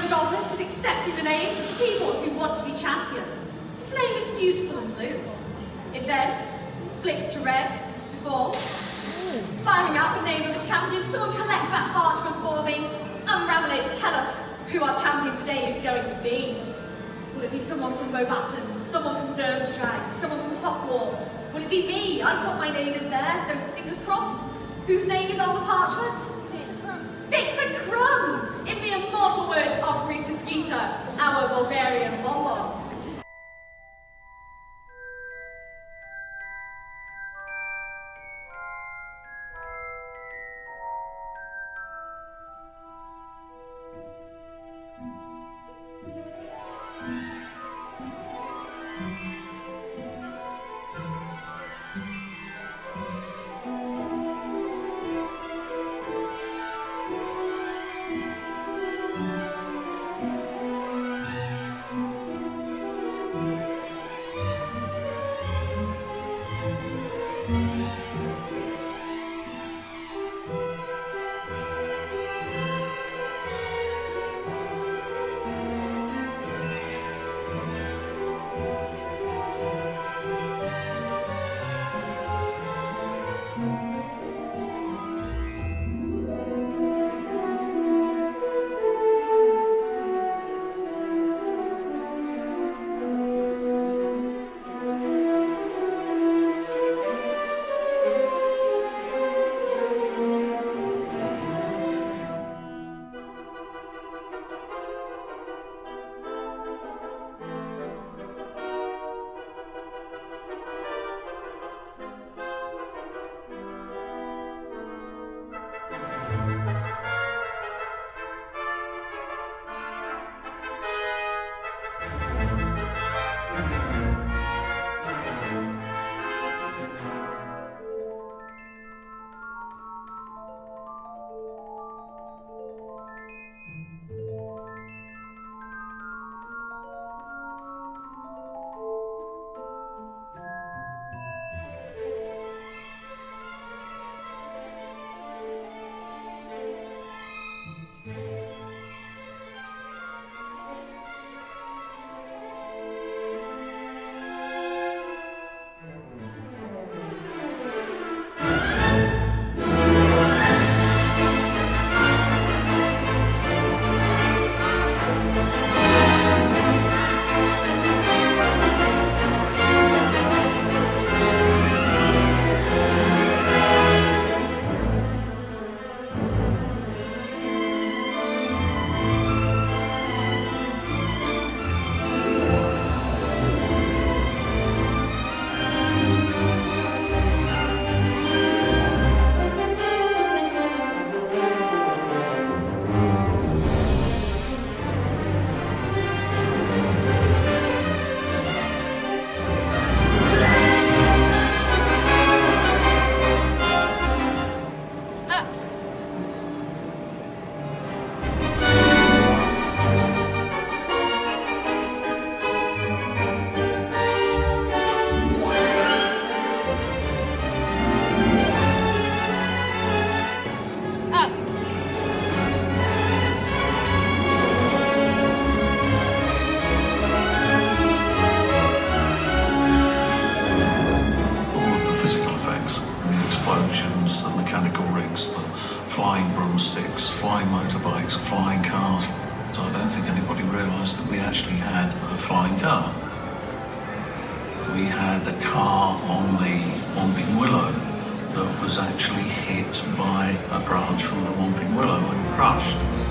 and goblins is accepting the names of people who want to be champion. The flame is beautiful and blue. It then flicks to red before finding out the name of a champion. Someone collect that parchment for me. Unravel it, tell us who our champion today is going to be. Will it be someone from Beauxbaton, someone from Durmstrang, someone from Hogwarts? Will it be me? I put my name in there, so fingers crossed. Whose name is on the parchment? Victor Crumb! In the immortal words of Rita Skeeter, our Bulgarian bonbon. The mechanical rigs, the flying broomsticks, flying motorbikes, flying cars. So I don't think anybody realised that we actually had a flying car. We had a car on the Whomping Willow that was actually hit by a branch from the Whomping Willow and crushed.